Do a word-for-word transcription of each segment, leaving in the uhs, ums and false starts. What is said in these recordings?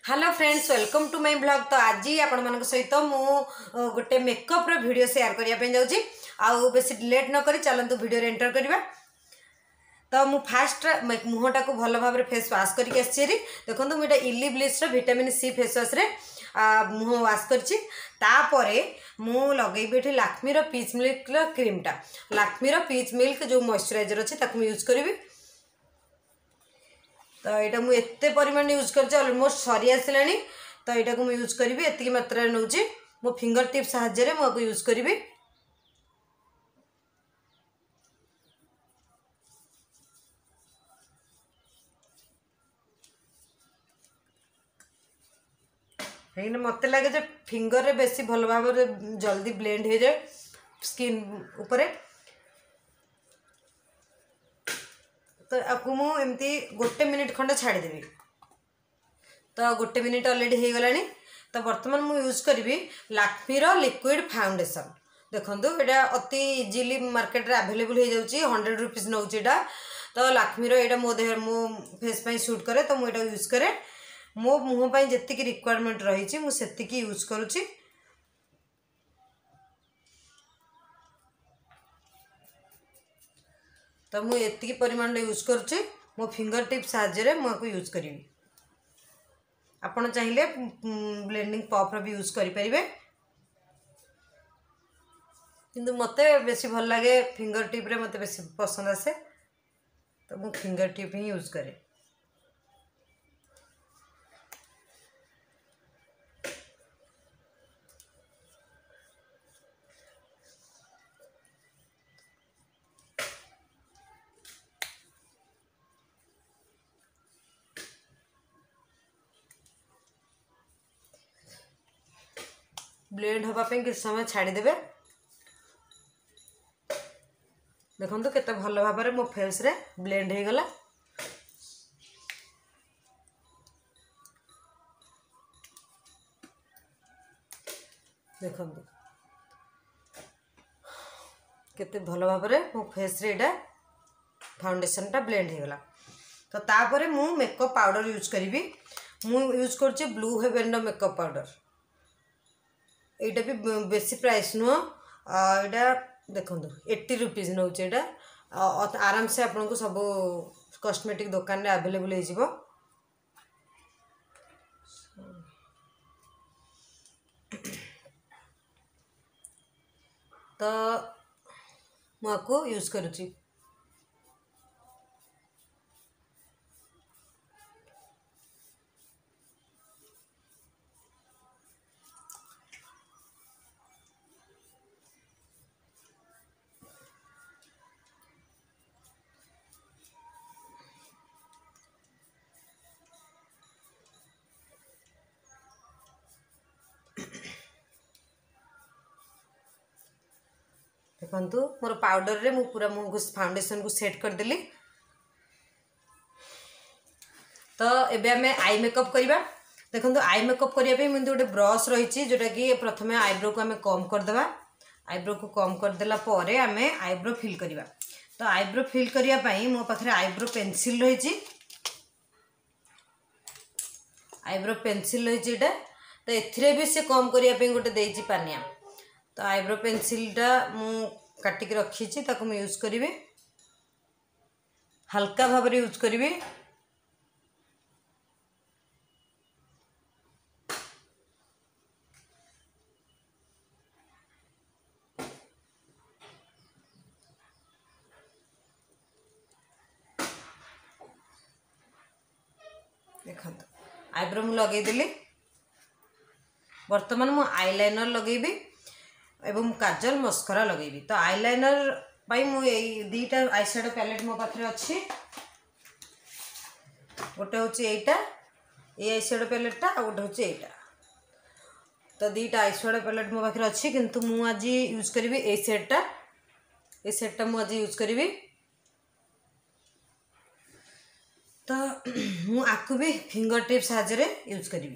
Hello friends, welcome to my blog. तो आज आपण मान सहित मु गोटे मेकअप रो वीडियो शेयर करने जाऊँगी। आउ बेसी लेट न करी चलतु वीडियो एंटर करवा। तो मु फास्ट मुहटा को भल भाव फेस वाश करके आसी। देखो मुझे इली ब्लिच विटामिन सी फेस वाश रे मुह वाश कर मु लगेबी ये लाक्मी पीच मिल्क क्रीमटा। लाक्मी पीच मिल्क जो मॉइस्चराइजर अच्छे यूज करी। तो यहाँ मुझे एत परिमाण यूज कर अलमोस्ट सरी आसला। तो यहाँ को यूज करी एति मात्रा नौ मो फिंगर टिप साहाय्य मुझे यूज करी। कहीं मत लगे जो फिंगर रे बेसी भल भाव जल्दी ब्लेंड हो जाए स्किन उपरे। तो आपको मुझे गोटे मिनिट खंडे छाड़देवी। तो गोटे मिनिट अलरेडी हो गला। तो बर्तमान मुझे यूज करी लाक्मी लिक्विड फाउंडेशन। देखो यहाँ अति इजिली मार्केट रे अवेलेबल हो जाऊँगी। हंड्रेड रुपीज नौ। तो लाक्मी यहाँ मो देह मो फेस पे सूट करे। तो मुझे यूज करे मो मुँह पर जी रिक्वायरमेंट रही मुझे यूज करुच्ची। तो मुझे परिमाण यूज करुच्ची मो फिंगर टिप साहाय्य मुझे यूज करी। आपण चाहिए ब्लेंडिंग पफ भी यूज करें, किंतु मत बेसी भल लगे फिंगर टिप रे मत बेसी पसंद आसे। तो मु फिंगर टिप ही यूज करे। ब्लेंड होगापी किस समय छाड़देवे। देखो तो केते भल भाव मो फेस रे ब्लेंड हो गला। देखो केते भल भाव मो फेस रे एटा फाउंडेशन टा ब्लेंड हो गला। तो तापरे मु मेकअप पाउडर यूज करी। मु यूज करछि ब्लू हेवन मेकअप पाउडर। यहाँ भी बेसी प्राइस नुह। यहाँ देखो एट्टी रुपीज नौ। आराम से आपन को सब कॉस्मेटिक दुकान रे अवेलेबल हो। तो मुझे यूज करुच्ची। देखु मोर पाउडर रे मु पूरा मुँह को फाउंडेशन को सेट करदेली। तो एबे हमें आई मेकअप करवा। देखो आई मेकअप करने मुझे गोटे ब्रश रही जोटा कि प्रथम आईब्रो को आम कम करदे। आईब्रो को कम करदेला आम आईब्रो फिल करवा। तो आईब्रो फिल करने मो पाखे आईब्रो पेंसिल रही। आईब्रो पेंसिल रही। तो एथिरे भी से कम करने गोटे देती पानिया। तो आईब्रो पेंसिलटा मु काटिक रखी ताको मैं यूज करी। हल्का भाव यूज करी। देखो आईब्रो मु लगेदेली। बर्तमान मु आईलाइनर लगेबी एवं काजल मस्करा लगेबी। तो आईलाइनर पाई मु एई दीटा आई शैडो पैलेट मो पाखरे अच्छी। गोटे हूँ एटा ये आई शैडो पैलेटा आ गोटे हूँ एटा। तो दीटा आई शैडो पैलेट मो पाखरे अच्छी, किंतु मु आज यूज करी ए सेटटा। ए सेटटा मु आज यूज करी। तो मु आकु भी फिंगर टिप साहाय्य यूज करी।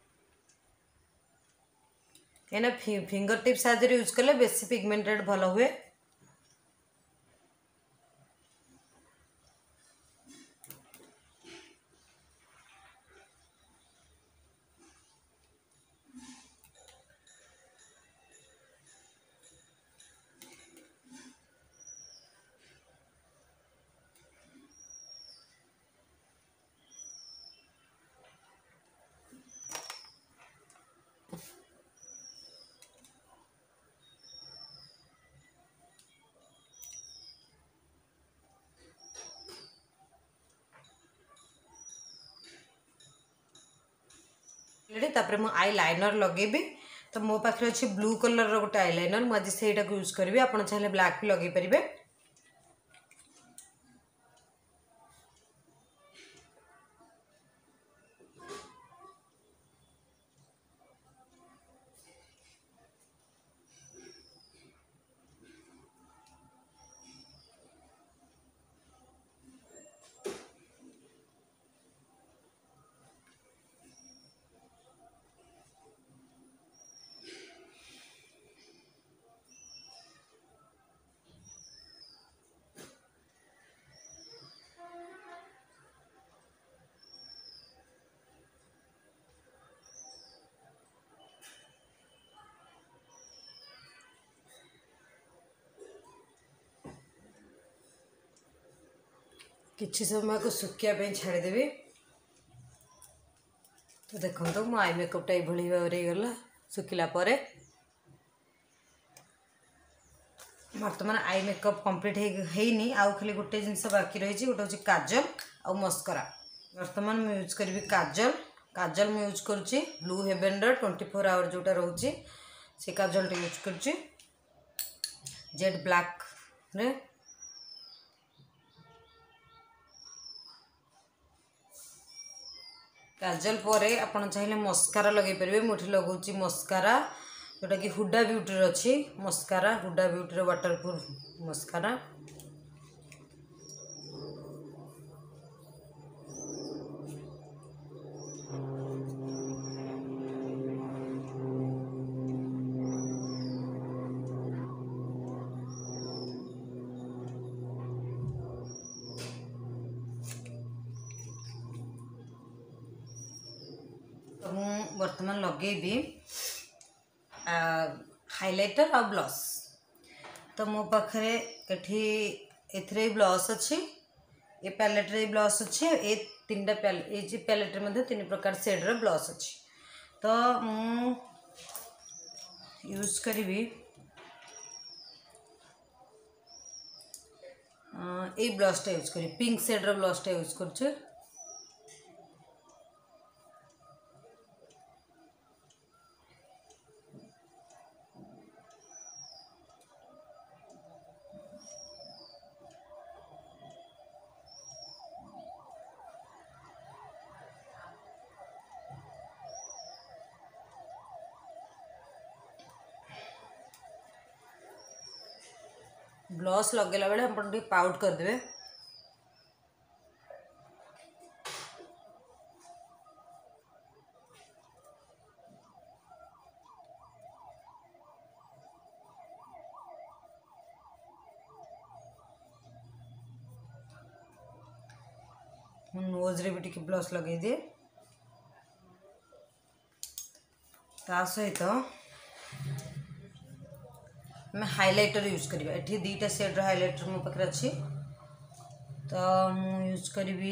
कहीं फिंगर टिप साहाय्य यूज कले बेसी पिगमेंटेड भल हुए। तापर मु आई लाइनर लगेबी। तो मो पाखे अच्छे ब्लू कलर रो गोटे आई लाइनर मुझे से यूज करी। आप चाहिए ब्लैक भी लगे पारे। किसी समय को सुखिया छाड़देवी। तो देखो तो मो आई मेकअपटा ये भाव गला सुखिला परे। बर्तमान आई मेकअप कंप्लीट है आउ खाली गोटे जिनस बाकी रही गोटे हूँ काजल आ मस्करा। बर्तमान मुझे यूज करी काजल। काजल मुझे यूज करुच्ची Blue Heaven twenty four hour जोटा रोचे से काजल यूज करुच्ची जेड ब्लैक रे। काजल परे आपन चाहिए मस्कारा लगे पारे। मुझे लगुच मस्कारा जोटा कि हुडा ब्यूटी अच्छी mascara Huda Beauty waterproof mascara. तो मु बर्तमान लगेबी हाइलाइटर और ब्लश। तो मो पाखे एठी एथरे ब्लश अच्छी ए पैलेट रे ब्लश अच्छी ए तीन टा पैलेट ए जी पैलेट रे मध्य तीन प्रकार शेड रे ब्लश अच्छी। तो मु यूज करी ए ब्लशटा यूज करी पिंक शेड रे ब्लशटा यूज कर। ब्लश लगेला बेले हम पाउट करदे। नोज रे भी टिके ब्लश लगे दिए। ता सहित मैं हाइलाइटर यूज करिबा। एठी दीटा शेड रो हाइलाइटर मो पाखरे अछि। तो मु यूज करिबी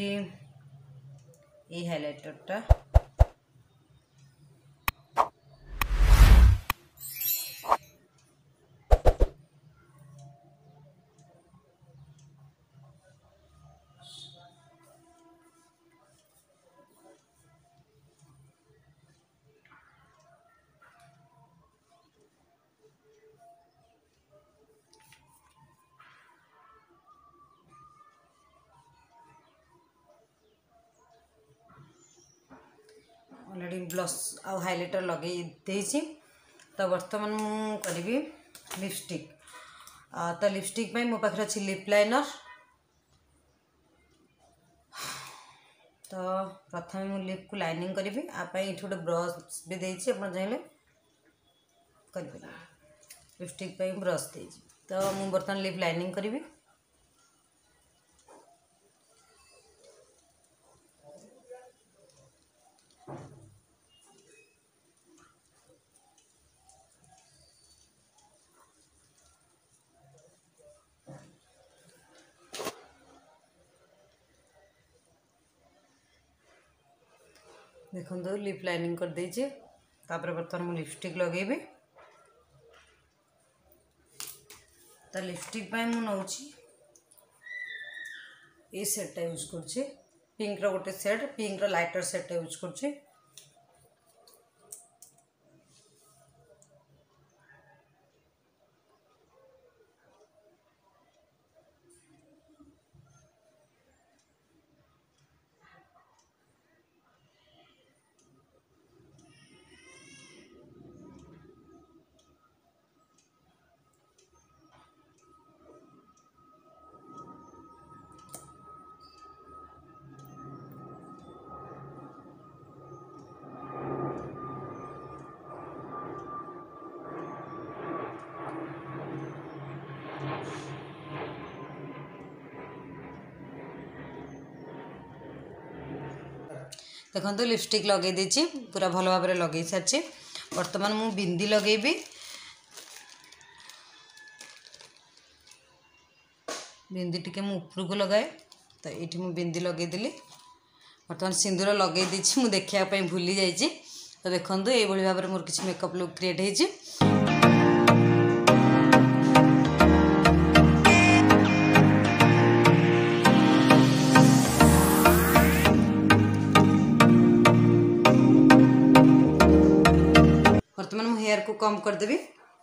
ए हाइलाइटरटा। ऑलरेडी ब्लश आउ हाइलाइटर लगे देछि। तो बर्तमान मु करी लिपस्टिक। तो लिपस्टिक में मो पाखे अच्छी लिप लाइनर। तो प्रथम मु लिप को लाइनिंग करी आप ये गोटे ब्रश भी देछि आप चाहिए कर लिपस्टिक ब्रश देछि। तो मु बर्तमान लिप लाइनिंग करी। देखो तो लिप लाइनिंग कर देछि। तापर बर्तमान मु लिपस्टिक लगेबी। तो लिपस्टिक पाई मु नउछि ए सेटटा यूज करछि पिंक रो गोटे सेट पिंक रो लाइटर सेटटा यूज करछि। देखो लिपस्टिक लगे देछि पूरा भल भाव लगे सारी। बर्तमान मु बिंदी लगेबी। बिंदी टिके मु ऊपर को लगाए तो ये मु बिंदी लगेदेली। बर्तमान सिंदूर लगे देछि मु देखिया पई भूली जाइछि। तो देखंतु ए भली भाव मोर किछि मेकअप लुक क्रिएट हेछि। बर्तमान मु हेयर को कम कर देबी।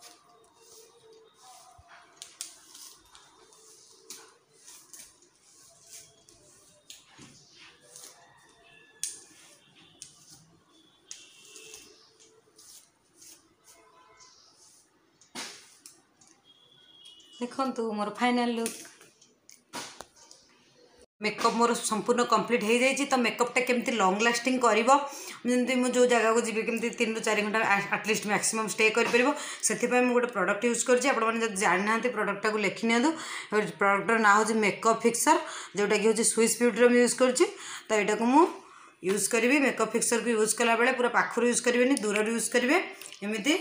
देखंतु मोर फाइनल लुक। मेकअप मोर संपूर्ण कंप्लीट हो जाए। तो मेकअपटा केमती लॉन्ग लास्टिंग करिवो जंती मु जो जगह को जीवे केमती तीन रु चार घंटा एटलिस्ट मैक्सिमम स्टे कर परिबो सेति पय मु गोटे प्रोडक्ट यूज करछि। आपण माने जब जानि नांती प्रोडक्ट को लेखि नियंतु। प्रोडक्टर ना हो मेकअप फिक्सर जोटा कि हो स्विस ब्यूटी रो यूज करछि। तो एटा को मु यूज करिवि। मेकअप फिक्सर को यूज कला बेले पूरा पाखरु यूज करिवेनी दूर यूज करिवे। एमिति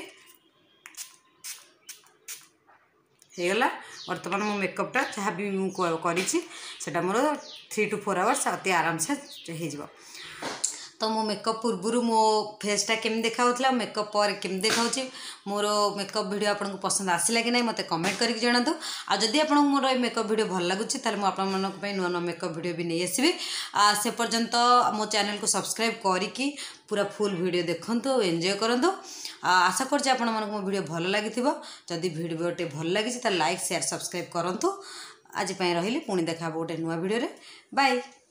हेगला। बर्तमान मो मेकअपटा जहाँ भी मुझे मोर थ्री टू फोर आवर्स अति आराम से हो। तो मो मेकअप पूर्व मो फेसटा केमी देखा मेकअप पर केमी देखा मोर मेकअप वीडियो आपको पसंद आसला कि नहीं मत कमेंट करके जनातु। आ जदि आपको मोर मेकअप वीडियो भल लगुच नुआ नुआ नुआ मेकअप वीडियो भी नहीं आसबि। से पर्यंत मो चैनल को सब्सक्राइब करी पूरा फुल वीडियो देखंतु एंजॉय करंतु। आशा करछि आपण मानक मो वीडियो भल लागिथिबो। जदि वीडियोटे भल लागिछि त लाइक शेयर सब्सक्राइब करंतु। आज पई रहिली पुणी देखा गोटे नुआ वीडियो रे। बाय।